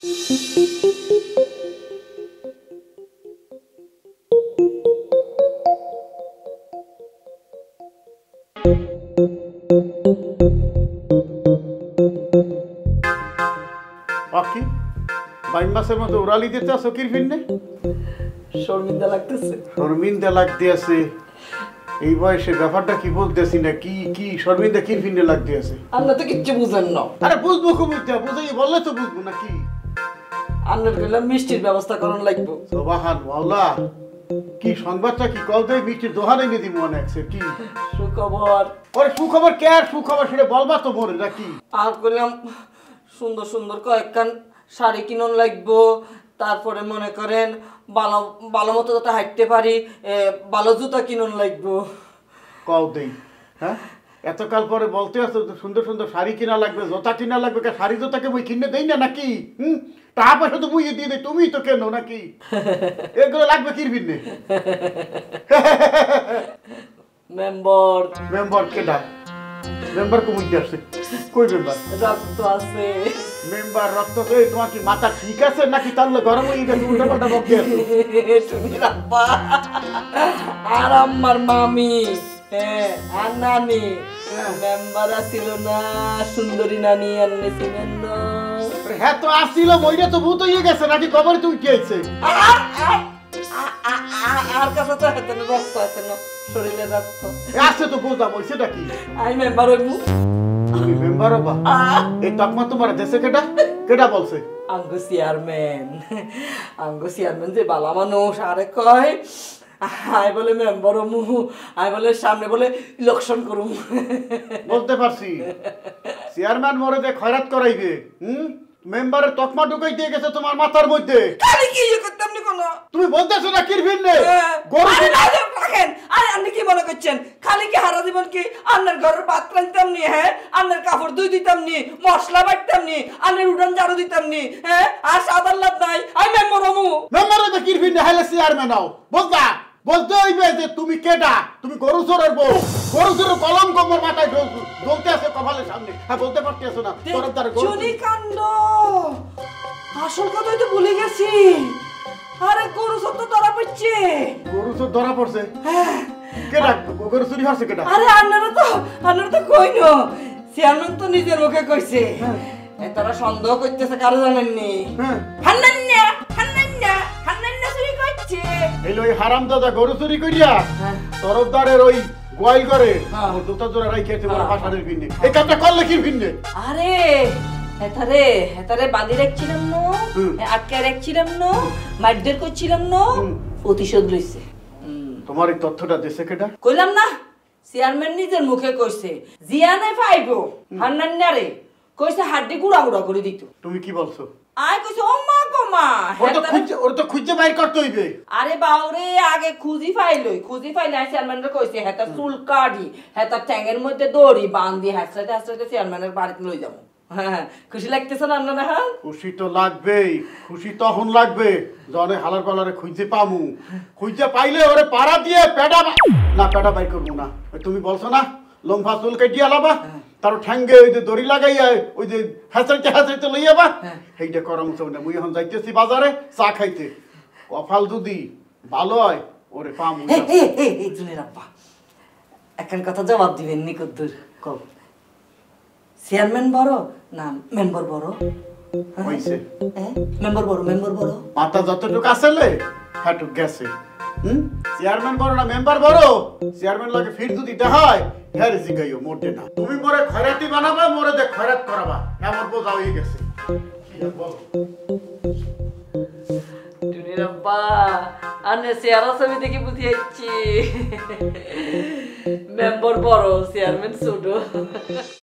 বাকি বাইম মাসের মতো উড়ালি দিতে আসো কিরফিনে শর্মিন্দা লাগতেছে। শর্মিন্দা লাগতে আছে এই বয়সে ব্যাপারটা কি বলতেছি না কি কি শর্মিন্দা কিরফিনে লাগতে আছে আমরা তো কিচ্ছু বুঝেন না। আরে বুঝবো খুব ইচ্ছা বুঝাই বললে তো বুঝবো না কি আন্নার কইলাম মিষ্টির ব্যবস্থা করন লাগবো। সুবহান আল্লাহ কি সংবাদটা কি কল দেই মিষ্টির দোহান এনে দিব মনে আছে কি সুখবর। ওরে সুখবর কে আর সুখবর সেটা বলবা তো মোরে নাকি আর কইলাম সুন্দর সুন্দর কয়েকখান শাড়ি কিনন লাগবো, তারপরে মনে করেন ভালো ভালো মতো যাতে হাঁটতে পারি ভালো জুতা কিনন লাগবো। কল দেই হ্যাঁ এতকাল পরে বলতে আসো সুন্দর সুন্দর শাড়ি কিনা লাগবে জোতা কিনা লাগবে কে শাড়ি জোতাকে বই কিনে দেই না নাকি টাকা পয়সা তো বুঝিয়ে দিয়ে দেয় তুমি তো কেন নাকি এগুলো লাগবে কিরবিনে মেম্বার মেম্বার কেডা মেম্বার কমিটি আসছে কই মেম্বার রক্ত আছে। মেম্বার রক্ত তো তোমার কি মাথা ঠিক আছে নাকি তাহলে গরম হয়ে গেছে উল্টা পাল্টা বকে আছে তুমি রাব্বা আর আমার মামি আর নানি মেম্বার আছিল না সুন্দরী নানি আনলে ছিলেন না। হ্যাঁ তো আসছিল মইরা তো ভূত হয়ে গেছে নাকি কবরে তুই কি আইছে আর কাছে তো হাতে রক্ত আছে না শরীরে রক্ত আছে তো বুঝলাম ওই সেটা কি আমি মেম্বার হইবো। তুমি মেম্বার হবা এই তকমা তোমার দেশে কেডা কেডা বলছে আঙ্গু চেয়ারম্যান যে বালা মানুষ আরে কয় আই বলে মেম্বার হমু আই বলে সামনে বলে ইলেকশন করুম। বলতে পারছি চেয়ারম্যান মরে যে খয়রাত করাইবে মেম্বারের তকমা ঢুকাই দিয়ে গেছে তোমার মাথার মধ্যে খালি কি করতাম নি কোন তুমি বলতেছো না কিরবিন নে আরে রাখেন আরে আপনি কি মনে করছেন খালি কি হারা জীবন কি আন্নার ঘরের ভাত রাঁধতাম নি হ্যাঁ আন্নার কাপড় ধুই দিতাম নি মশলা বাটতাম নি আন্নার উঠান ঝাড়ু দিতাম নি হ্যাঁ আর সাদার লাভ নাই আমি মেম্বার হমু মেম্বারে যে কিরবিন নে হাইলে চেয়ারম্যান হও বলতা বলতে হইবে যে তুমি কেডা তুমি গরু চোরের বউ গরু চোরের কলম কোমর মাথায় ঢলতে আছে কপালের সামনে হ্যাঁ বলতে পারতেছো না তরফদার গরু চুনি কাণ্ড আসল কথাই তো ভুলে গেছি। আরে গরু সব তো ধরা পড়ছে গরু চোর ধরা পড়ছে কেডা গরু চুরি হচ্ছে কেডা আরে আন্নারা তো কইনো চেয়ারম্যান তো নিজের মুখে কইছে তারা সন্দেহ করতেছে কারো জানেননি হান্নান্না চুরি করছে এই লই হারামজাদা গরু চুরি কইরা তরফদারের ওই গোয়াল করে ওর দুটো জোড়া রাইখেছে ওর ভাষাদের ভিন্নে এই কাজটা করলে কি ভিন্নে আরে হেতারে বাঁধি রাখছিলাম না আটকে রাখছিলাম না মারধর করছিলাম না প্রতিশোধ লইছে। তোমার এই তথ্যটা দেশে কেডা কইলাম না চেয়ারম্যান নিজের মুখে কইছে জিয়ানে পাইবো হান্নান্নারে কইছে হাড্ডি গুড়া গুড়া করে দিত। তুমি কি বলছো আয় কইছে ও মা গো মা ওর তো খুঁজে বাইর করতে হইবে। আরে বাউরে আগে খুঁজি ফাইলে চেয়ারম্যানরে কইছে হেতা চুল কাটি হেতা ট্যাঙ্গের মধ্যে দড়ি বাঁধি হাসতে চেয়ারম্যানের বাড়িতে লই যাবো। হ্যাঁ খুশি লাগতেছে না না হ্যাঁ খুশি তো লাগবেই খুশি তখন লাগবে জনে হালার পালারে খুঁজে পামু খুঁজে পাইলে ওরে পাড়া দিয়ে পেডা বাই করবো না তুমি বলছো না লম্ফা চুল কেটে আলাবা তার ঠ্যাঙ্গে ওই যে দড়ি লাগাইয়া ওই যে হাসড়াইতে লই যাবা সেইটা করার মতো না মুই এখন যাইতেছি বাজারে চা খাইতে কপাল যদি ভালো হয় ওরে পামু এই জুনের আব্বা এখন কথা জবাব দিবেন নিকদ্দুর কব চেয়ারম্যান বড় না মেম্বার বড় হইছে মেম্বার বড় মাথা যতটুকু আসলে হাটুক গেছে চেয়ারম্যান বড় না মেম্বার বড় চেয়ারম্যান লাগে ফির যদি হয় হ্যাঁ জিগাইও মোটে না তুমি মোরে খয়রাতি বানাবা মোরে দে খয়রাত করাবা এমন বোঝা হয়ে গেছে টুনির আব্বা আনে চেয়ারা ছবি দেখে বুঝিয়েছি মেম্বার বড় চেয়ারম্যান ছোট।